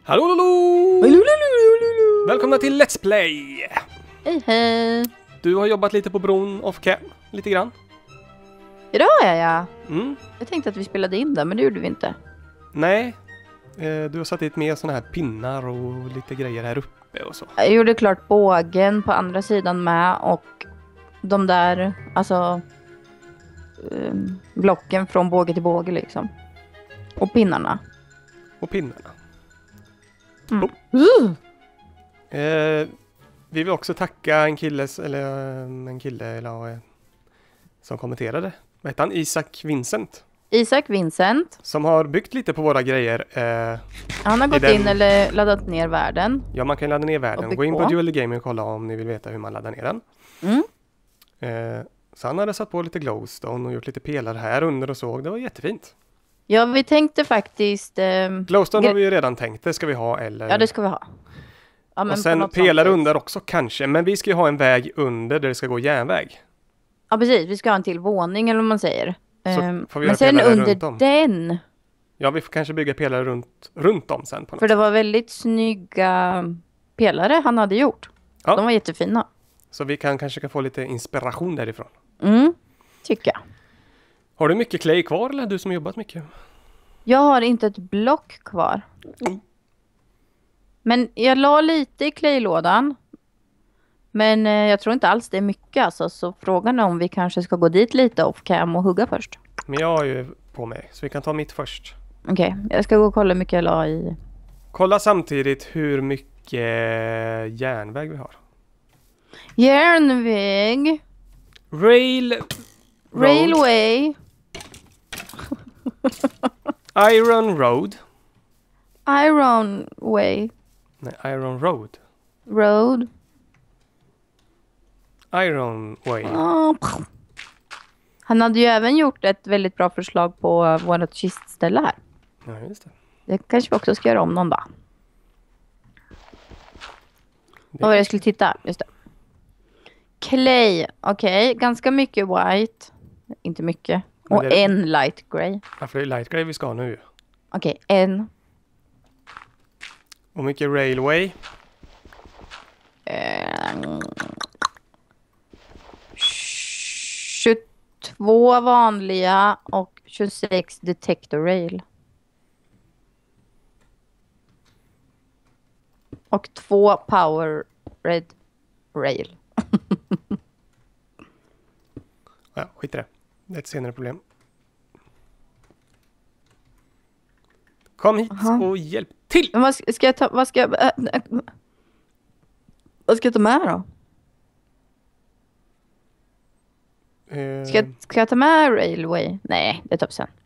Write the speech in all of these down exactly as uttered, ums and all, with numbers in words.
Hallå, hallå! Välkomna till Let's Play! Hej, hej! Du har jobbat lite på bron off cam, lite grann. Idag är jag. Mm. Jag tänkte att vi spelade in det, men det gjorde vi inte. Nej, eh, du har satt dit med såna här pinnar och lite grejer här uppe och så. Jag gjorde klart bågen på andra sidan med och de där, alltså um, blocken från båge till båge liksom. Och pinnarna. Och pinnarna. Mm. Oh. Eh, vi vill också tacka en kille, eller en kille eller, eh, som kommenterade. Vad heter han? Isak Vincent. Isak Vincent. Som har byggt lite på våra grejer. Eh, Han har gått den... in eller laddat ner världen. Ja, man kan ladda ner världen. Gå in på, på Dual Gaming och kolla om ni vill veta hur man laddar ner den. Mm. Eh, så han hade satt på lite glowstone och gjort lite pelare här under och så. Det var jättefint. Ja, vi tänkte faktiskt... Eh, glowstone har vi ju redan tänkt. Det ska vi ha. Eller... Ja, det ska vi ha. Ja, men och sen pelare under också kanske. Men vi ska ju ha en väg under där det ska gå järnväg. Ja, precis. Vi ska ha en till våning eller vad man säger. Så um, får vi men sen under den... Ja, vi får kanske bygga pelare runt, runt om sen. På något För det sätt. var väldigt snygga pelare han hade gjort. Ja. De var jättefina. Så vi kan kanske kan få lite inspiration därifrån. Mm, tycker jag. Har du mycket clay kvar eller du som har jobbat mycket? Jag har inte ett block kvar. Mm. Men jag la lite i claylådan. Men eh, jag tror inte alls det är mycket alltså. Så frågan är om vi kanske ska gå dit lite off cam och hugga först. Men jag har ju på mig, så vi kan ta mitt först. Okej, okay, jag ska gå och kolla hur mycket jag la i. Kolla samtidigt hur mycket järnväg vi har. Järnväg. Rail... Railway. Iron Road. Iron Way. Nej, Iron Road. Road. Iron Way. Oh. Han hade ju även gjort ett väldigt bra förslag på vårt kistställe här. Ja, just det. Det kanske vi också ska göra om någon dag. Vad var det jag skulle titta? Just det. Clay. Okej, okay. Ganska mycket white. Inte mycket. Och det... en light grey. Ja, för det är light grey vi ska ha nu. Okej, okay, en. Och mycket railway. Um, tjugotvå vanliga och tjugosex detector rail. Och två power red rail. Ja, skit i det. Det är ett senare problem. Kom hit Aha. och hjälp till! Men vad ska jag ta? Vad ska jag, äh, äh, vad ska jag ta med då? Uh... Ska, jag, ska jag ta med railway? Nej, det tar vi sen.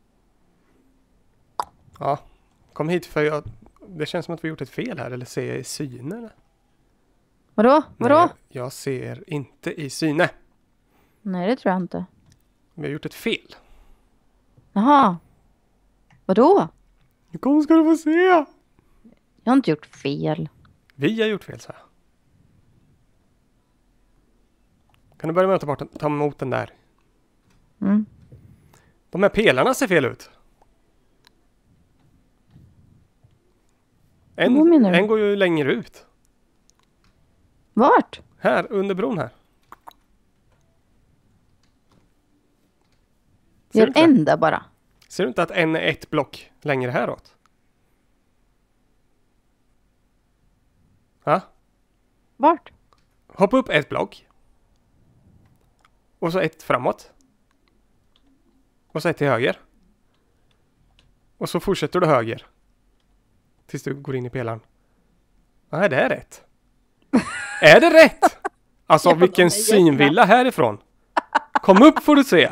Ja, kom hit för jag... Det känns som att vi gjort ett fel här. Eller ser jag i syne? Eller? Vadå? Vadå? Nej, jag ser inte i syne. Nej, det tror jag inte. Vi har gjort ett fel. Jaha. Vadå? Kom ska du få se. Jag har inte gjort fel. Vi har gjort fel, så här. Kan du börja med att ta, bort, ta emot den där? Mm. De här pelarna ser fel ut. En, en går ju längre ut. Vart? Här, under bron här. Gör en där bara. Ser du inte att en är ett block längre häråt? Ja? Vart? Hoppa upp ett block. Och så ett framåt. Och så ett till höger. Och så fortsätter du höger. Tills du går in i pelaren. Nej, det är rätt. Är det rätt? Alltså, ja, vilken synvilla härifrån. Kom upp får du se.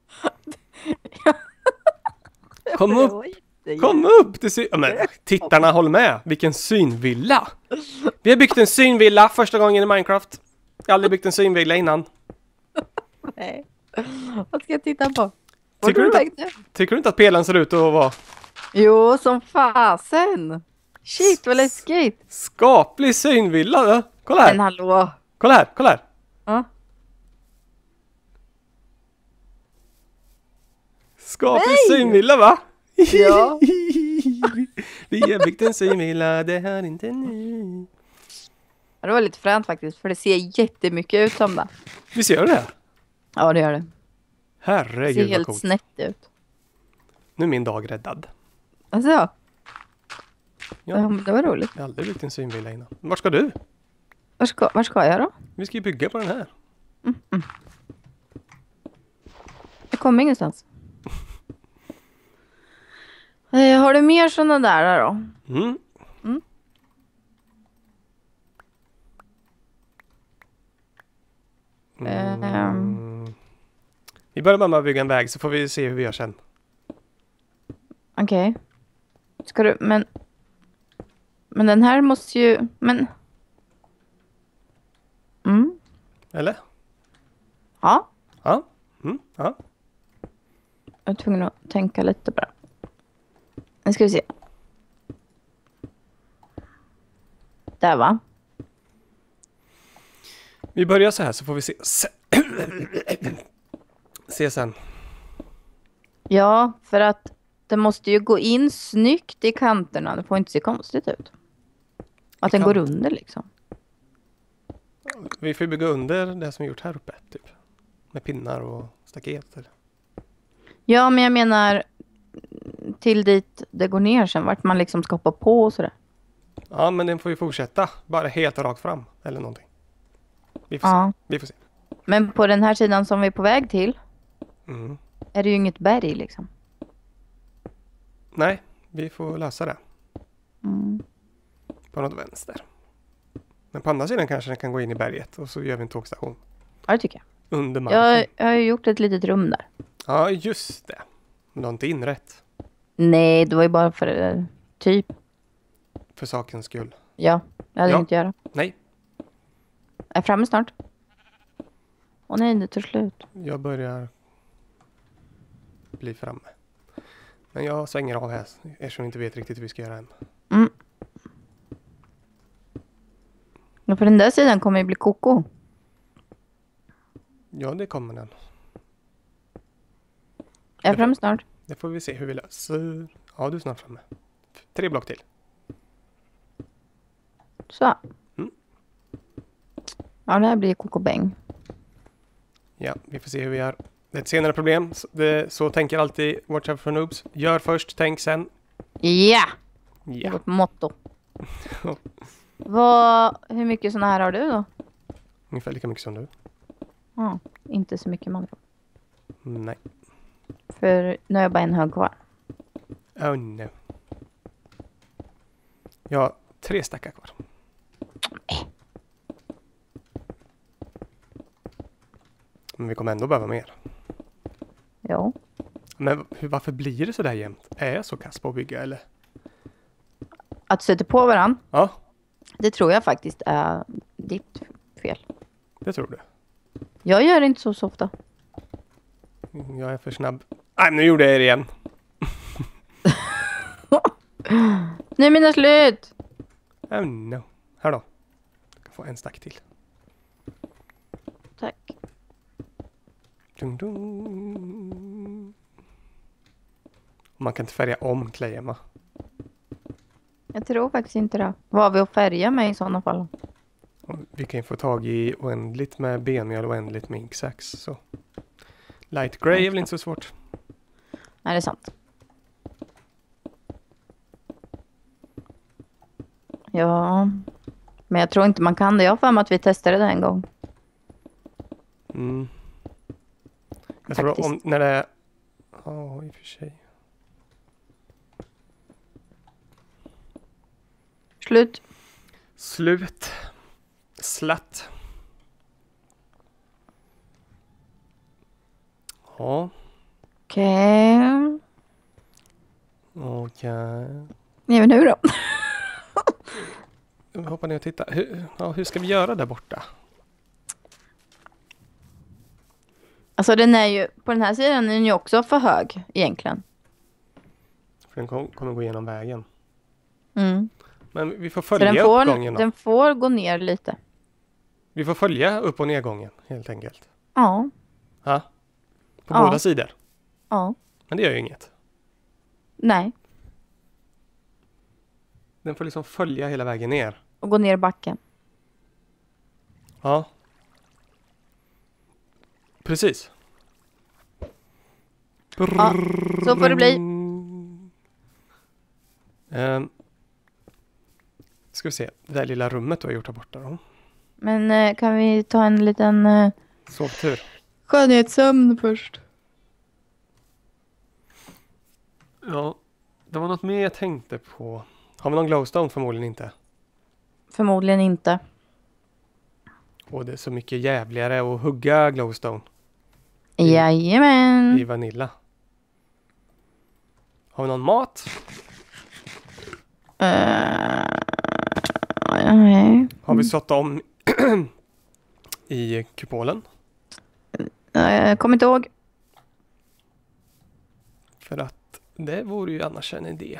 Kom upp. Kom upp. Det ser... ja, men, tittarna håller med. Vilken synvilla. Vi har byggt en synvilla första gången i Minecraft. Jag har aldrig byggt en synvilla innan. Nej. Vad ska jag titta på? Tycker du, inte att, tycker du inte att pelaren ser ut att vara... Jo, som fasen. Shit, vad läskigt. Skaplig synvilla, då. Kolla här. Men hallå. Kolla här, kolla här. Ja. Skaplig synvilla, va? Ja. Vi har byggt en synvilla, det här är inte ni. Ja, det var lite fränt faktiskt, för det ser jättemycket ut som det. Vi ser det. Ja, det gör det. Det Herregud ser vad helt coolt. snett ut. Nu är min dag räddad. Alltså, Ja. ja, men det var roligt. Jag har aldrig byggt en synvilla innan. Var ska du? Var ska, var ska jag då? Vi ska ju bygga på den här. Jag kommer ingenstans. Eh, har du mer sådana där då? Mm. Mm. Mm. Vi börjar bara med att bygga en väg så får vi se hur vi gör sen. Okej. Ska du, men... Men den här måste ju, men... Mm, Eller? ja. Ja. Mm. Ja. Jag är tvungen att tänka lite bara. Nu ska vi se. Där va? Vi börjar så här så får vi se. Se, se sen. Ja, för att det måste ju gå in snyggt i kanterna. Det får inte se konstigt ut. Att den kant. går under liksom. Vi får bygga under det som vi gjort här uppe. Typ. Med pinnar och staket. Eller? Ja, men jag menar till dit det går ner sen. Vart man liksom ska hoppa på och sådär. Ja, men den får ju fortsätta. Bara helt rakt fram. Eller någonting. Vi får Ja. se. Vi får se. Men på den här sidan som vi är på väg till Mm. är det ju inget berg liksom. Nej, vi får lösa det. Mm. På något vänster. Men på andra sidan kanske den kan gå in i berget. Och så gör vi en tågstation. Ja, det tycker jag. Under marken. Jag, jag har ju gjort ett litet rum där. Ja, just det. Men du har inte inrätt. Nej, det var ju bara för eh, typ. För sakens skull. Ja, jag hade Ja. inte göra. Nej, Jag är framme snart. Åh nej, det tar slut. jag börjar bli framme. Men jag svänger av här eftersom jag inte vet riktigt hur vi ska göra än. Mm. Och på den där sidan kommer det bli koko. Ja, det kommer den. Jag är framme snart. Det får vi se hur vi löser. Ja, du är snart framme. Tre block till. Så. Mm. Ja, det här blir kokobäng. Ja, vi får se hur vi gör. Det är ett senare problem. Så, det, så tänker alltid Watch Out for Noobs. Gör först, tänk sen. Ja! Det är Ja. vårt motto. Vad, hur mycket såna här har du då? Ungefär lika mycket som du. Ja, inte så mycket man. Nej. För nu har jag bara en hög kvar. Oh no. Jag har tre stackar kvar. Men vi kommer ändå behöva mer. Ja. Men hur, varför blir det så där jämt? Är jag så kass på att bygga eller? Att sätta på varann, Ja, det tror jag faktiskt är ditt fel. det tror du. Jag gör det inte så, så ofta. Jag är för snabb. Nej, nu gjorde jag det igen. Nu är mina slut! Oh no. Här då. Jag kan få en stack till. Tack. Dun, dun. Man kan inte färga om clayen, va? Jag tror faktiskt inte det. Vad har vi att färga med i sådana fall? Och vi kan ju få tag i oändligt med benmjöl och oändligt med inksax. Så. Light grey är väl inte så svårt. Nej, det är sant. Ja, men jag tror inte man kan det. Jag har för mig att vi testade det en gång. Mm. Jag tror Faktiskt. om när det är... Ja, i och för sig. Slut. Slut. Slatt. Ja. Okej. Okej. Okay. Nu då? Jag hoppar ner och tittar. Hur, ja, hur ska vi göra där borta? Alltså den är ju, på den här sidan är den ju också för hög egentligen. För den kom, kommer gå igenom vägen. Mm. Men vi får Så följa den får, uppgången då. den får gå ner lite. Vi får följa upp- och nedgången helt enkelt. Ja, Ja. På Ja. båda sidor. ja, Men det gör ju inget. nej. Den får liksom följa hela vägen ner. Och gå ner i backen. Ja. Precis. Ja, så får det bli. Um, ska vi se. Det där lilla rummet du har gjort här borta då. Men eh, kan vi ta en liten eh, Sovtur. skönhetssömn först? Ja. Det var något mer jag tänkte på. Har vi någon glowstone? Förmodligen inte. Förmodligen inte. Och det är så mycket jävligare att hugga glowstone I, Jajamän. i Vanilla. Har vi någon mat? Uh, nej. Har vi satt om i kupolen? Jag kommer inte ihåg. För att det vore ju annars en idé.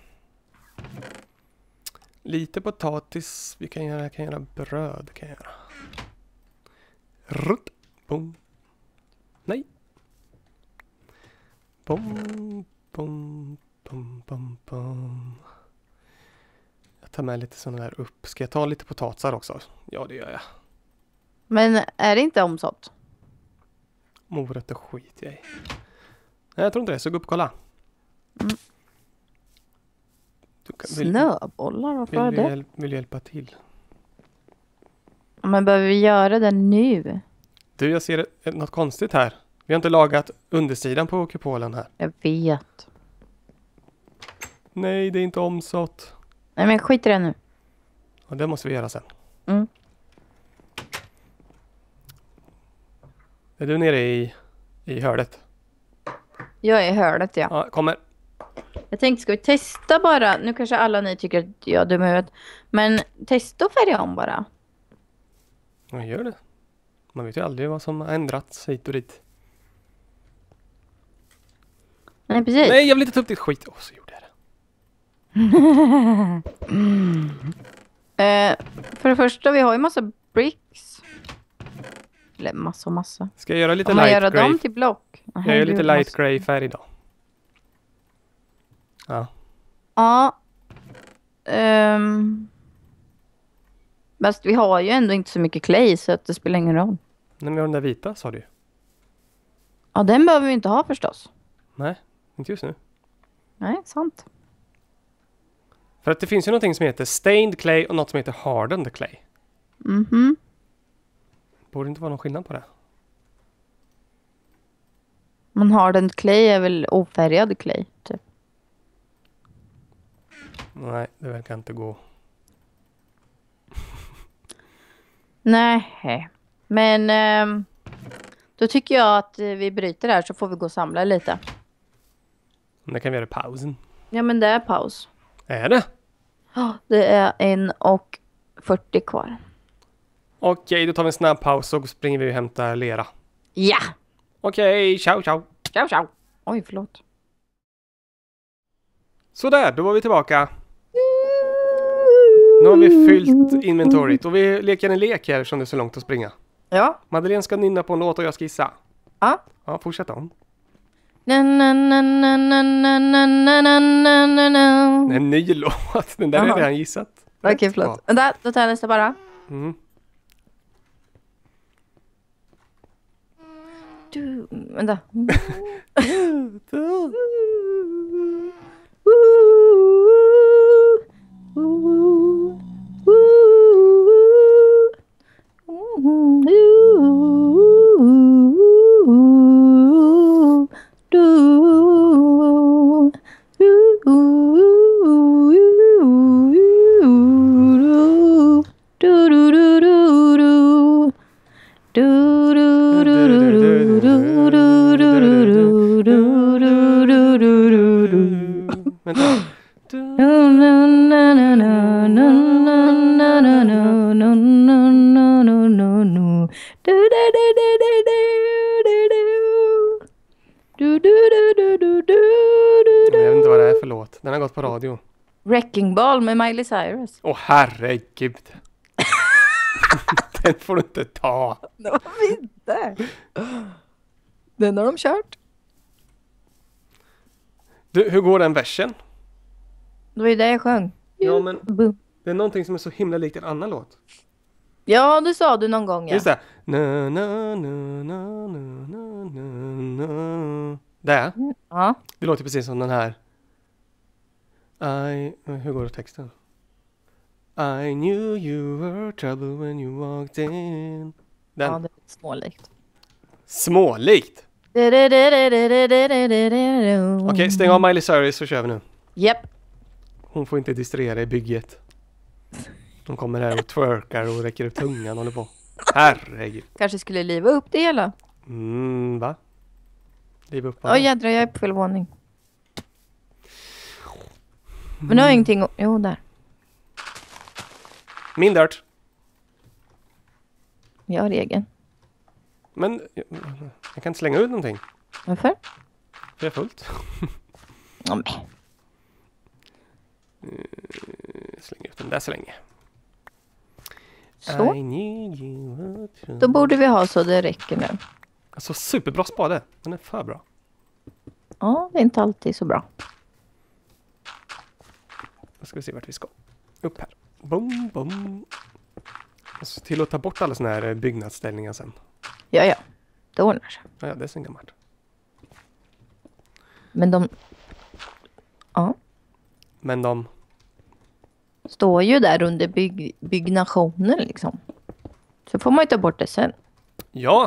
Lite potatis. Vi kan göra, kan göra bröd. Kan jag göra. Rutt. Bom. Nej. Bom. Bom. Bom. Bom. Bom. Jag tar med lite sådana där upp. Ska jag ta lite potatisar också? Ja, det gör jag. Men är det inte omsått? Morötter skit jag i. Nej, jag tror inte det. Så gå upp och kolla. Mm. Du kan, vill, Snöbollar, varför är vill, du det? hjäl- vill du hjälpa till? Men behöver vi göra det nu? Du, jag ser ett- något konstigt här. Vi har inte lagat undersidan på kupolen här. Jag vet. Nej, det är inte omsått. Nej, men skit i det nu. Och det måste vi göra sen. Mm. Är du nere i, i hördet? Jag är hördet, ja. Ja, kommer. Jag tänkte, ska vi testa bara? Nu kanske alla ni tycker att jag är dum i huvudet. Men testa att färga om bara. Ja, gör det. Man vet ju aldrig vad som har ändrats hit och dit. Nej, precis. Nej, jag vill inte ta upp ditt skit. Åh, så gjorde jag det. Eh, för det första, vi har ju massa bricks. Eller massa och massa. Ska jag göra lite Om man light gör grey? dem till block. Jag gör lite Herregud, light massa. grey färg då. Ja. Ja. Um, Fast vi har ju ändå inte så mycket clay så att det spelar ingen roll. Nej, men den där vita sa du ju. Ja, den behöver vi inte ha förstås. Nej, inte just nu. Nej, sant. För att det finns ju någonting som heter stained clay och något som heter hardened clay. Mhm. Borde inte vara någon skillnad på det? Man har den clay är väl ofärgad clay, typ. Nej, det verkar inte gå. Nej. Men ehm, då tycker jag att eh, vi bryter här så får vi gå och samla lite. Men det kan vi göra i pausen. Ja, men det är paus. Är det? Ja, det är en och fyrtio kvar. Okej, då tar vi en snabb paus och springer vi och hämtar lera. Ja! Okej, ciao ciao. Ciao, ciao. Oj, förlåt. Sådär, då var vi tillbaka. Nu har vi fyllt inventoriet och vi leker en lek här som det är så långt att springa. Ja. Madeleine ska nynna på en låt och jag ska gissa. Ja. Ja, fortsätt om. Na, na, na, na, na, na, na, na, na, na, na. En ny låt. Den där har jag Jaha. redan gissat. Okej, Rätt förlåt. bra. Vänta, då tar jag nästa bara. Mm. Du, vänta. Vänta. Jag vet inte vad det är för låt. Den har gått på radio. Wrecking Ball med Miley Cyrus. Åh herregud. Den får du inte ta. Det var inte. Den har de kört. Du, hur går den versen? Det var ju det jag sjöng. Ja, men Bu. det är någonting som är så himla likt en annan låt. Ja, det sa du någon gång. Ja. Just det. Na, na, na, na, na, na, na, na. Det. Ja. Det låter precis som den här. I, hur går det texten? I knew you were trouble when you walked in. Den. Ja, det är smålikt. Smålikt. Okej, okay, stäng av Miley Cyrus så kör vi nu. Japp. Hon får inte distrahera i bygget. De kommer här och twerkar och räcker upp tungan och håller på. Herregud. Kanske skulle liva upp det hela. Mm, va? Liva upp. Åh, jädrar, jag är på fel våning. Men nu har jag ingenting. Jo, där. Min dirt. Jag har egen. Men jag, jag kan inte slänga ut någonting. Varför? Det är fullt. Ja, men. Släng ut den där så länge. Så. I knew you were trouble. Då borde vi ha så det räcker nu. Alltså superbra spade. Den är för bra. Ja, det är inte alltid så bra. Då ska vi se vart vi ska. Upp här. Bom, bom. Och så till att ta bort alla såna här byggnadsställningar sen. Ja, ja. Det ordnar sig. Ja, ja, det är sen gammalt. Men de... Ja. Men de... Står ju där under bygg, byggnationen liksom. Så får man ju ta bort det sen. Ja!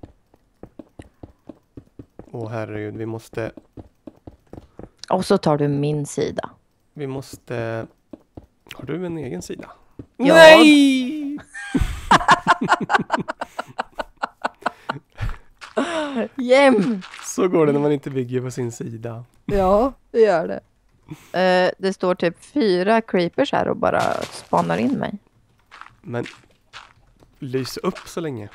Åh herregud, vi måste... Och så tar du min sida. Vi måste... Har du en egen sida? Ja. Nej! Jäm! Så går det när man inte bygger på sin sida. Ja, det gör det. Uh, det står typ fyra creepers här och bara spanar in mig. Men lys upp så länge.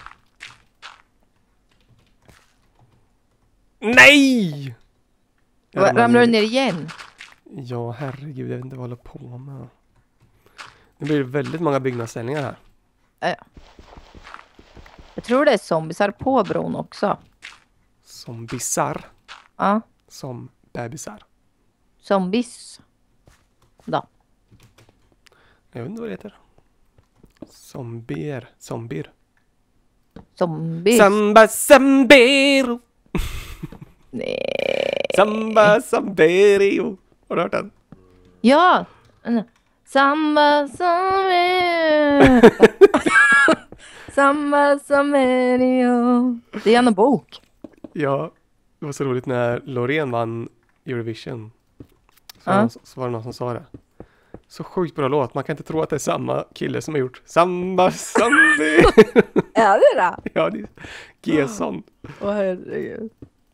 Nej! Jag Va, ramlar ramlar du ner. ner igen? Ja, herregud, jag vet inte vad jag håller på med. Det blir väldigt många byggnadsställningar här. Uh. Jag tror det är zombisar på bron också. Som bizarr. Ja, Som bebisar. zombies. Då. Jag vet inte vad det heter. Zombier. Zombier. Zombies. Samba Sambero. Nej. Samba Sambero. Har du hört den? Ja. Samba som Samba som det är en bok. Ja, det var så roligt när Loreen vann Eurovision. Så, Ja. så var det någon som sa det. Så sjukt bra låt. Man kan inte tro att det är samma kille som har gjort Samba Sambero. Är det det? Ja, det är Gesson. Åh herregud.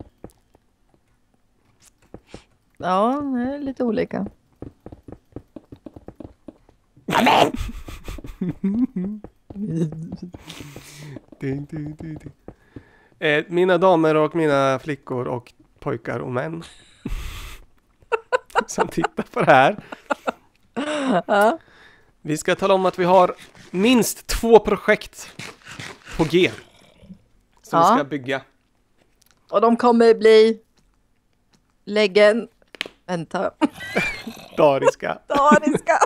Ja, det är lite olika. Ding, ding, ding, ding. Eh, mina damer och mina flickor och pojkar och män som tittar på det här. Ja. Vi ska tala om att vi har minst två projekt på G som Ja. vi ska bygga. Och de kommer bli läggen. Vänta. Dariska. Dariska.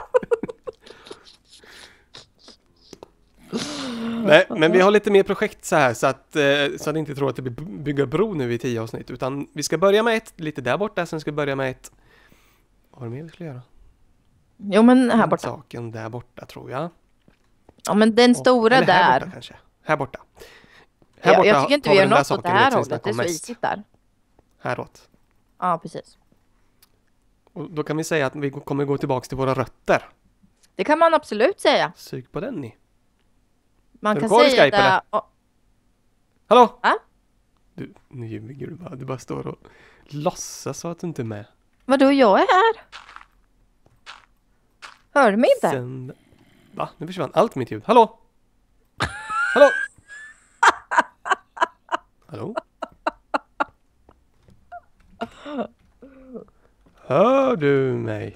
Nej, men vi har lite mer projekt så här så att, eh, så att ni inte tror att det blir bygga bro nu i tio avsnitt. Utan vi ska börja med ett lite där borta, sen ska vi börja med ett... Vad är det mer vi ska göra? Jo, men här borta. Saken där borta tror jag. Ja, men den stora Eller här där. borta kanske. Här borta. Här Ja, borta jag tycker inte har vi gör den där något åt det saken här vi hållet. Det snackar är om så mest. isigt där. Häråt. Ja, precis. Och då kan vi säga att vi kommer gå tillbaka till våra rötter. Det kan man absolut säga. Sug på den ni. Man Är kan du kvar i säga Skype, det. eller? Oh, Hallå? Va? Du, nu ljuger du bara. Du bara står och låtsas så att du inte är med. vadå, jag är här. Hör du mig inte? Sen... Va? Nu försvann allt mitt ljud. Hallå? Hallå? Hallå? Hör du mig?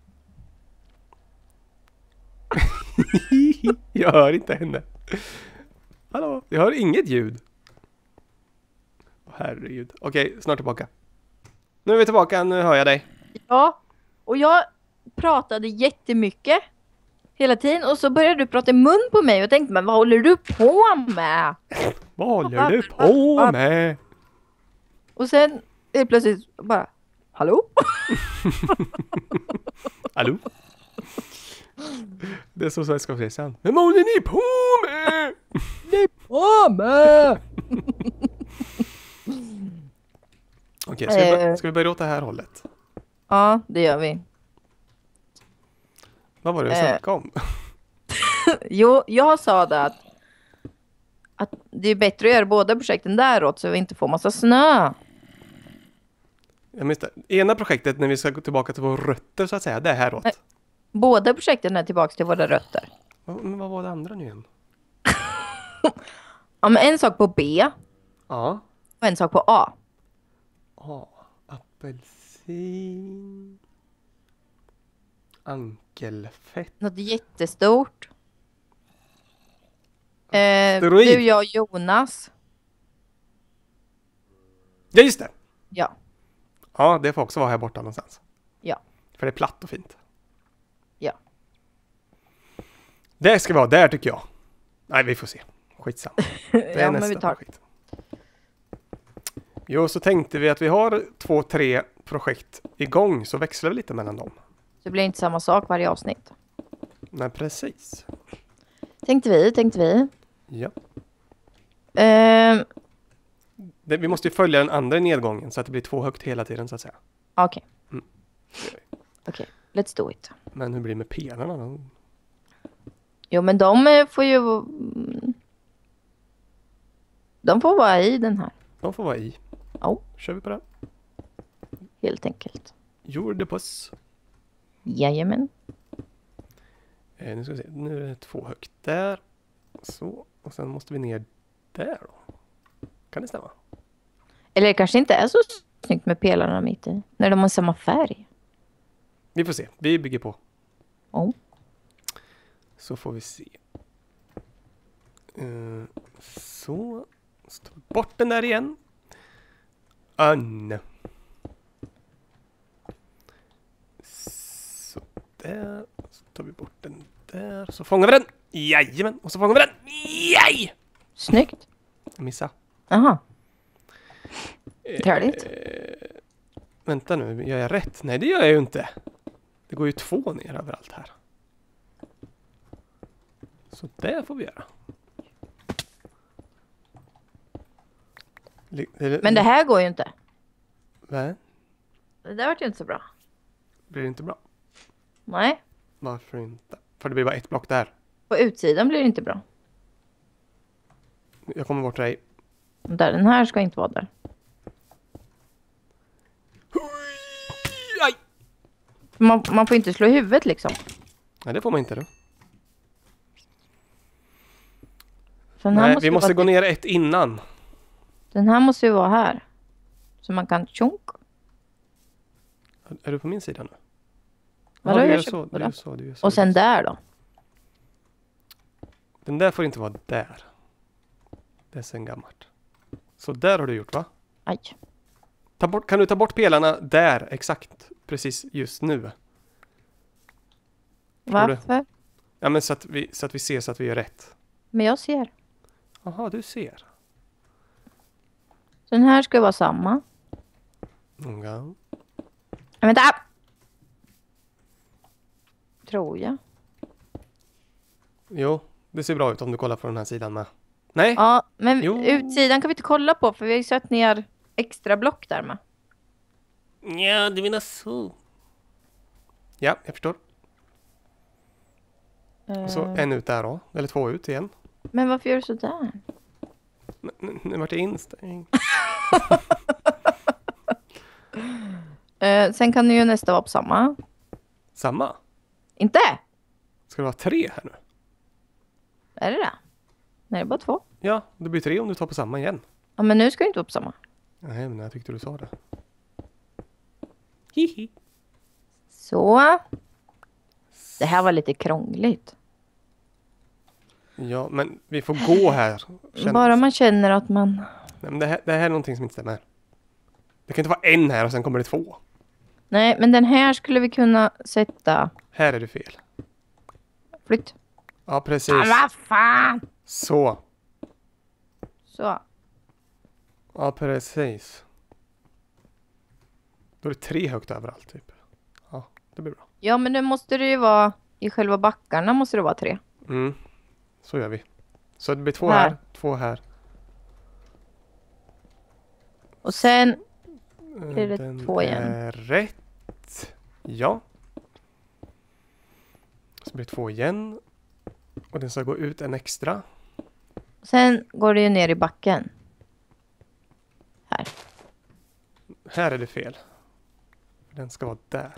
Jag hör inte henne. Hallå? Jag hör inget ljud. Åh, herregud. Okej, snart tillbaka. Nu är vi tillbaka. Nu hör jag dig. Ja, och jag pratade jättemycket hela tiden och så började du prata i mun på mig och jag tänkte, men vad håller du på med? Vad håller du på med? Och sen helt plötsligt bara, hallå? Hallå? Det är så så jag ska säga sen. Men vad håller ni på med? Ni på med? Okej, ska, vi bör- ska vi börja åt det här hållet? Ja, det gör vi. Vad var det jag Eh. snackade om? Jo, jag sa det att, att det är bättre att göra båda projekten däråt så vi inte får massa snö. Jag minns det. Ena projektet när vi ska gå tillbaka till våra rötter så att säga, det är häråt. Nej. Båda projekten är tillbaka till våra rötter. Vad- Men vad var det andra nu igen? Ja, men en sak på B Ja. och en sak på A. A. Apelsin. Ankelfett. Något jättestort. Eh, Steroid. du, jag och Jonas. Ja, just det. Ja, Ja, det får också vara här borta någonstans. ja, För det är platt och fint. ja. Det ska vara där tycker jag. Nej, vi får se. Skitsamma. Det är ja, men nästa vi tar. projekt. Jo, så tänkte vi att vi har två, tre projekt igång så växlar vi lite mellan dem. Det blir inte samma sak varje avsnitt. Nej, precis. Tänkte vi, tänkte vi. Ja. Eh, Det, vi måste ju följa den andra nedgången så att det blir två högt hela tiden så att säga. Okej. Mm. Okej, let's do it. Men hur blir det med pelarna då? Jo, men de eh, får ju... mm, De får vara i den här. De får vara i. Ja, Kör vi på det. helt enkelt. Jordepuss. Jajamän. Eh, nu ska vi se. Nu är det två högt där. Så. Och sen måste vi ner där då. Kan det stämma? Eller det kanske inte är så snyggt med pelarna mitt i. När de har samma färg. Vi får se. Vi bygger på. Oh. Så får vi se. Eh, så. Så tar vi bort den där igen. Ann. Så där. Så tar vi bort den där. Så fångar vi den. Jajamän. Och så fångar vi den. Jaj! Snyggt. Jag missade. Aha. Trevligt. Eh, vänta nu, gör jag rätt? Nej, det gör jag ju inte. Det går ju två ner överallt här. Så det får vi göra. Li- eller- Men det här går ju inte. Va? Det där vart ju inte så bra. Blir det inte bra? Nej. Varför inte? För det blir bara ett block där. På utsidan blir det inte bra. Jag kommer bort dig. Där, den här ska inte vara där. Aj! Man, man får inte slå i huvudet liksom. Nej, det får man inte då. Så den här Nej, måste vi ju måste vara, gå ner ett innan. Den här måste ju vara här. Så man kan tjonk. Är du på min sida nu? Vadå, du jag gör kör så, på du det. gör så, du gör så. Och sen där då. Den där får inte vara där. Det är sen gammalt. Så där har du gjort, va? Aj. Ta bort, kan du ta bort pelarna där, exakt, precis just nu? Förstår du? Varför? Ja, men så att vi, så att vi ser så att vi gör rätt. Men jag ser. Jaha, du ser. Den här ska vara samma. Ja. Men vänta! Tror jag. Jo, det ser bra ut om du kollar på den här sidan med. Nej? Ja, men Jo. utsidan kan vi inte kolla på för vi har ju satt ner extra block där med. Ja, du menar så. Ja, jag förstår. Och så Eh, en ut där då. Eller två ut igen. Men varför gör du så där? Nu, nu, nu vart det instängd. Eh, sen kan ju nästa vara på samma. Samma? Inte? Ska det vara tre här nu? Är det det? Nej, det är bara två. Ja, det blir tre om du tar på samma igen. Ja, men nu ska det inte vara på samma. Nej, men jag tyckte du sa det. Hihi. Så. Det här var lite krångligt. Ja, men vi får gå här. Känns- Bara man känner att man... Nej, men det, här, det här är någonting som inte stämmer. Det kan inte vara en här och sen kommer det två. Nej, men den här skulle vi kunna sätta... Här är det fel. Flytt. Ja, precis. Ah, vad fan! Så. Så. Ja, precis. Då är det tre högt överallt typ. Ja, det blir bra. Ja, men nu måste det ju vara... I själva backarna måste det vara tre. Mm. Så gör vi. Så det blir två Här. här, två här. Och sen... Eh, Är det Den två igen? är rätt. Ja. Så blir det två igen. Och den ska gå ut en extra. Sen går det ju ner i backen. Här. Här är det fel. Den ska vara där.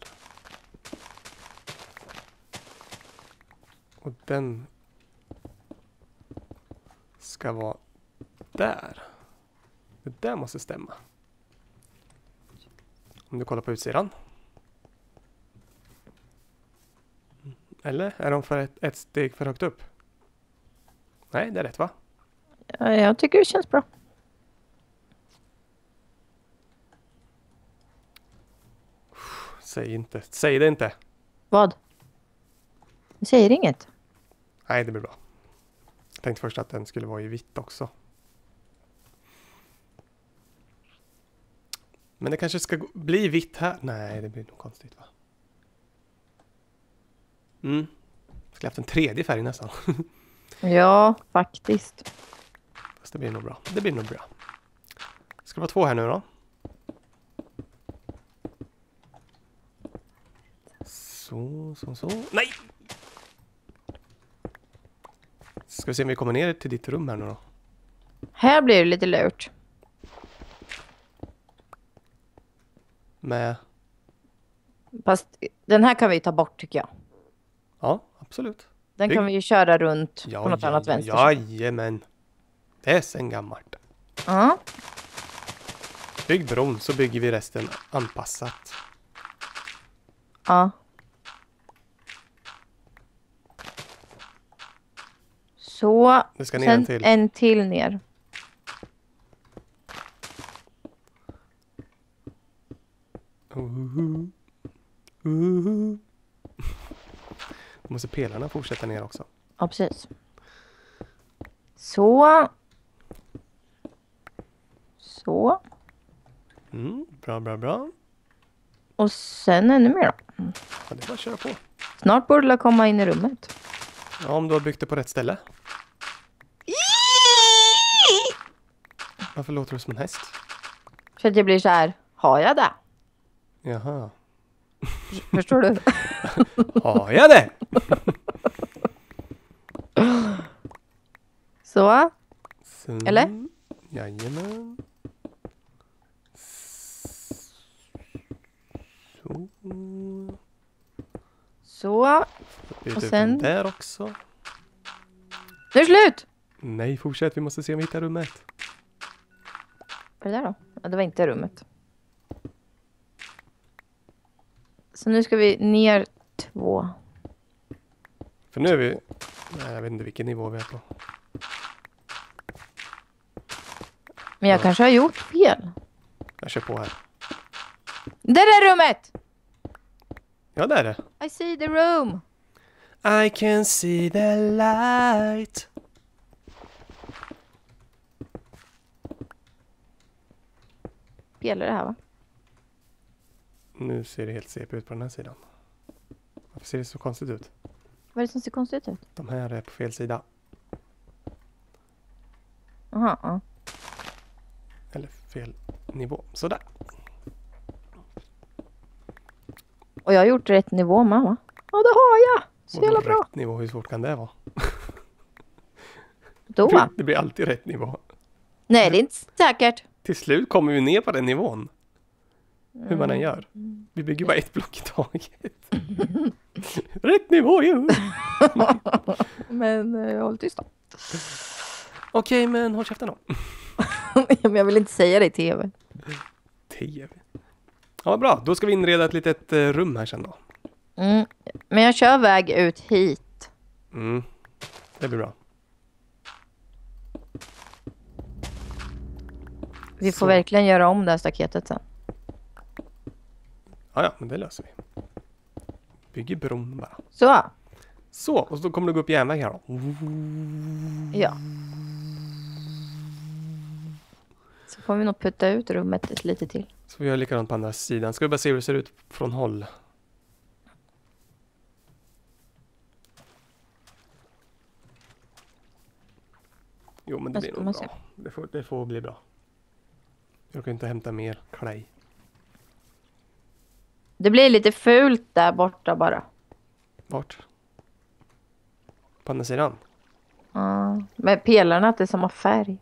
Och den ska vara där. Det där måste stämma. Om du kollar på utsidan. Eller är de för ett, ett steg för högt upp? Nej, det är rätt va? Ja, jag tycker det känns bra. Säg inte. Säg det inte. Vad? Jag säger inget. Nej, det blir bra. Jag tänkte först att den skulle vara i vitt också. Men det kanske ska gå- bli vitt här. Nej, det blir nog konstigt va? Mm. Skulle haft en tredje färg nästan. Ja, faktiskt. Fast det blir nog bra. Det blir nog bra. Ska det vara två här nu då? Så, så, så. Nej! Ska vi se om vi kommer ner till ditt rum här nu då? Här blir det lite lurt. Med... Fast den här kan vi ta bort tycker jag. Ja, absolut. Den Bygg. kan vi ju köra runt Ja, på något ja, annat ja, vänster. jajamän. Det är sen gammalt. Ja. Bygg bron så bygger vi resten anpassat. Ja. Så. Det ska ner Sen en till. en till ner. Uhu. Uhu. Då måste pelarna fortsätta ner också. Ja, precis. Så. Så. Mm, bra, bra, bra. Och sen ännu mer då. Ja, det är bara att köra på. Snart borde det komma in i rummet. Ja, om du har byggt det på rätt ställe. Varför låter du som en häst? Så att det blir så här. Har jag det? Jaha. Förstår du? Har jag det? Så. Så. Eller? Jajamän. Så. Så. Byta Och ut sen- den där också. Nu är det slut! Nej, fortsätt. Vi måste se om vi hittar rummet. Vad är det där då? Ja, det var inte rummet. Så nu ska vi ner två. För nu är vi... Nej, jag vet inte vilken nivå vi är på. Men jag Ja. kanske har gjort fel. Jag kör på här. Där är rummet! Ja, där är det. I see the room. I can see the light. Spelar det här va? Nu ser det helt C P ut på den här sidan. Varför ser det så konstigt ut? Vad är det som ser konstigt ut? De här är på fel sida. Aha, ja. Eller fel nivå. Sådär. Och jag har gjort rätt nivå med va? Ja det har jag! Så Vadå jävla bra. rätt nivå? Hur svårt kan det vara? Då va? Det blir alltid rätt nivå. Nej det är inte säkert. Till slut kommer vi ner på den nivån. Hur man än gör. Vi bygger bara ett block i taget. Rätt nivå ju! Men eh, håll tyst då. Okej, men håll käften då. Men jag vill inte säga det i tv. T V. Ja, bra. Då ska vi inreda ett litet eh, rum här sen då. Mm. Men jag kör väg ut hit. Mm. Det blir bra. Vi får Så. verkligen göra om det här staketet sen. Ja, ja, men det löser vi. Bygger bron bara. Så. Så, och så kommer det gå upp järnväg här då. Ja. Så får vi nog putta ut rummet ett lite till. Så vi gör likadant på andra sidan. Ska vi bara se hur det ser ut från håll. Jo, men det Vad blir ska nog man bra. se? Det får, det får bli bra. Jag kan inte hämta mer clay. Det blir lite fult där borta bara. Vart? På andra sidan? Ja. Med pelarna att det är samma färg.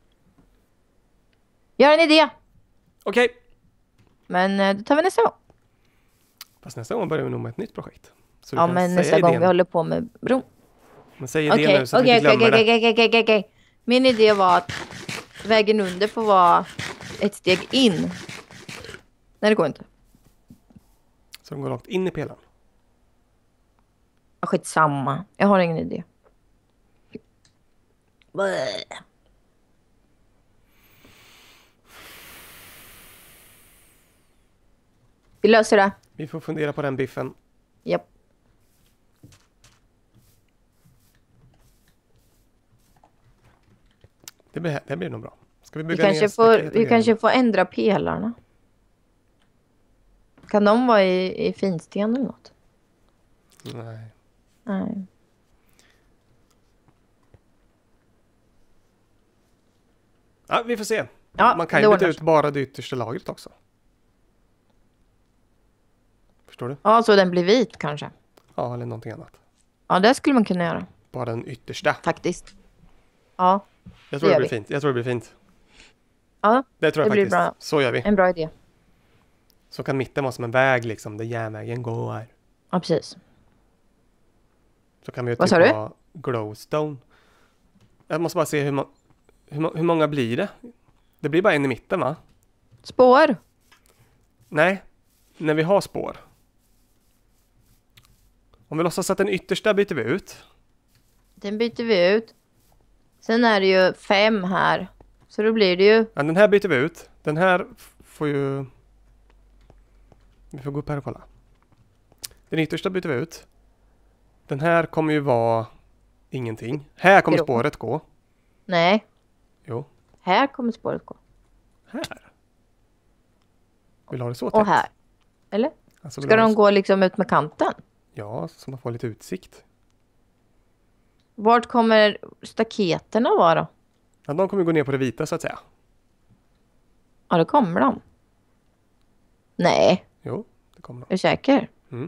Jag har en idé. Okej. Men eh, det tar vi nästa gång. Fast nästa gång börjar vi nog med ett nytt projekt. Så du Ja, kan men säga nästa gång idén. vi håller på med bron. Men säg idén Okej, nu så att vi okej, inte okej, glömmer okej, det. okej, okej, okej. Min idé var att vägen under får vara ett steg in. Nej, det går inte. Så de går rakt in i pelaren. Ja, skitsamma. Jag har ingen idé. Blä. Vi löser det. Vi får fundera på den biffen. Japp. Det blir, det blir nog bra. Ska vi Vi bygga kanske, ner får, staket och vi grejer? kanske får ändra pelarna. Kan de vara i, i finsten eller något? Nej. Nej. Ja, vi får se. Ja, Man kan det ju byta ordnar ut sig. bara det yttersta lagret också. Förstår du? Ja, så den blir vit kanske. Ja, eller någonting annat. Ja, det skulle man kunna göra. Bara den yttersta. Faktiskt. Ja, Jag tror det det, gör blir vi. fint. Jag tror det blir fint. ja Det tror jag Det blir faktiskt. bra. Så gör vi. en bra idé. Så kan mitten vara som en väg liksom, där järnvägen går. Ja, precis. Så kan vi ju Vad typ sa du? ha glowstone. Jag måste bara se hur, ma- hur, ma- hur många blir det? Det blir bara en i mitten, va? Spår. Nej, när vi har spår. Om vi låtsas att den yttersta byter vi ut. Den byter vi ut. Sen är det ju fem här. Så då blir det ju... Ja, den här byter vi ut. Den här f- får ju... Vi får gå upp här och kolla. Den yttersta byter vi ut. Den här kommer ju vara ingenting. Här kommer Grå. spåret gå. Nej, Jo, här kommer spåret gå. här. Vill du ha det så tätt? Och här. Eller? Alltså, vill Ska du ha de det gå liksom ut med kanten? så- Ja, så man får lite utsikt. Vart kommer staketerna vara då? Ja, de kommer gå ner på det vita så att säga. Ja, då kommer de. Nej, Jo, det kommer de. är du säker? Mm,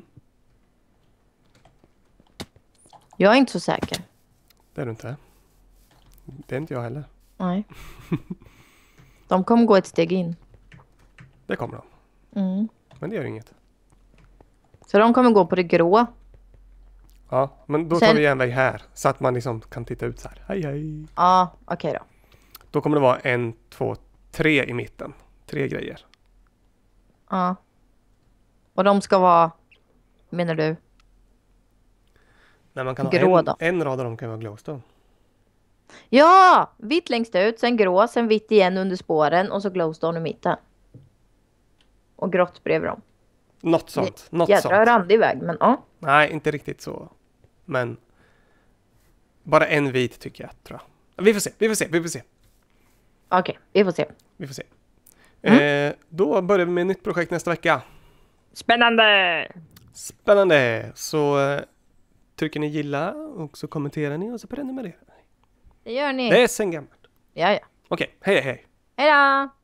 Jag är inte så säker. det är du inte. Det är inte jag heller. Nej. De kommer gå ett steg in. Det kommer de. Mm. Men det gör inget. Så de kommer gå på det grå. Ja, men då Sen- tar vi järnväg här. Så att man liksom kan titta ut så här. Hej, hej. Ja, okej då. Då kommer det vara en, två, tre i mitten. Tre grejer. Ja. Och de ska vara, menar du? Nej, man kan Grå ha en, då? en rad av dem kan vara glowstone. Ja! Vitt längst ut, sen grå, sen vitt igen under spåren och så glowstone i mitten. Och grått bredvid dem. Något sånt. Något Jädra sånt. randig väg, men ja. Nej, inte riktigt så. Men bara en vit tycker jag, tror jag. Vi får se, vi får se, vi får se. Okej, vi får se. Vi får se. Mm. Eh, då börjar vi med ett nytt projekt nästa vecka. Spännande! Spännande! Så eh, trycker ni gilla och så kommenterar ni och så prenumererar ni. Det gör ni. Det är sen gammalt. Ja, ja. Okej, hej hej! Hej då!